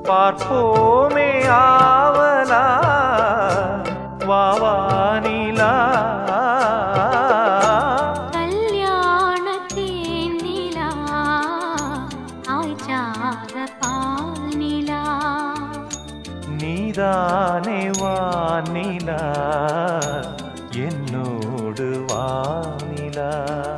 பார்ப்போமே ஆவலா வாவானிலா கல்யாணத்தேன் நிலா ஆய்ச்சாத பானிலா நீதானே வானிலா என்னோடு வானிலா